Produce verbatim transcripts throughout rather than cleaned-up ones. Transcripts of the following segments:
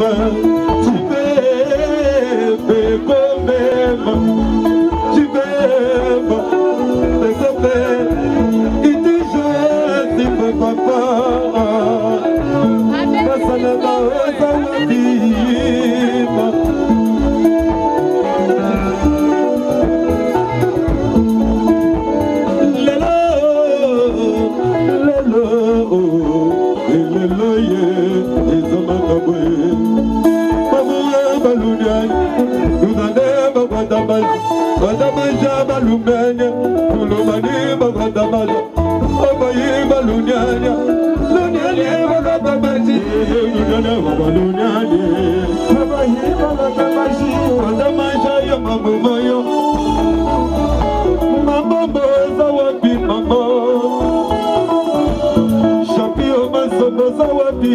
Tu m'aimes quand même. Tu m'aimes quand même. Il te joue, c'est mon papa. Masalama Ozawadima. Lelo, lelo, lelo ye, ezomakabwe. Mamuya balunyai, nudane bagwadamai, badamaja balumenya, tulumani bagwadamaja, obayi balunyanya, lunyanya bagwadamaji, lunyanya balunyanya, obayi bagwadamaji, badamaja yo mamumoyo, mambo zawapi mambo, shapio masomo zawapi.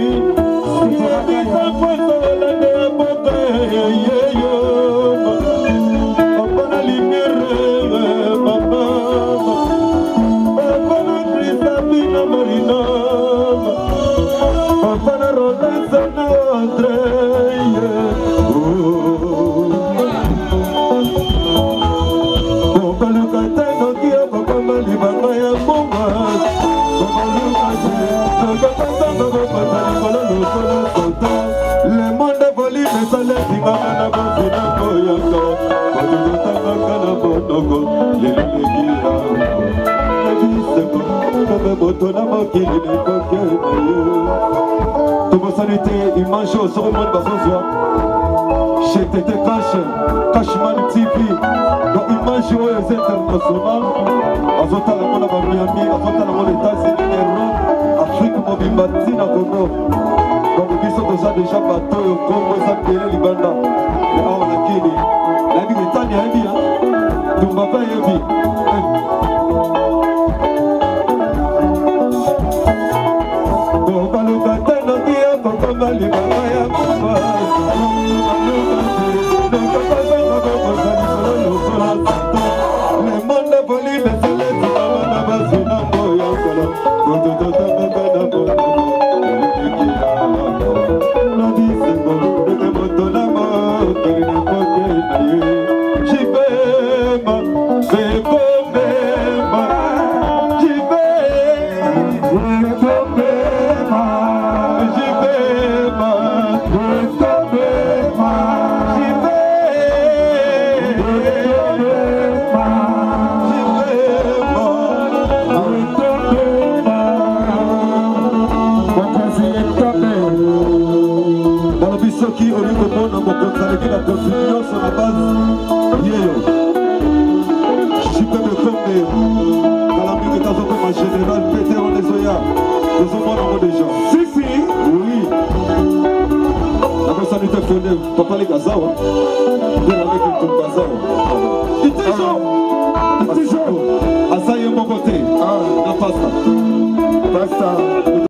Image au sur le monde Bazozoa chez Tété Cash, Cashman T V, donc image aux internationales, Azota la mona ba Miami, Azota la mona États-Unis, Europe, Afrique, Mobimati na Congo. Donc biso toza déjà bateau au Congo, ça télé Libanda. Et on a kini, la vie est tania ebi hein, tumba pa ebi. Donc baluka tena dia kokoma libanda ya mama. Papa les Gazawa, vous avez avec le Gazawa. Il te joue, il te joue. À ça, il y a mon côté. Ah, la pasta. Pasta.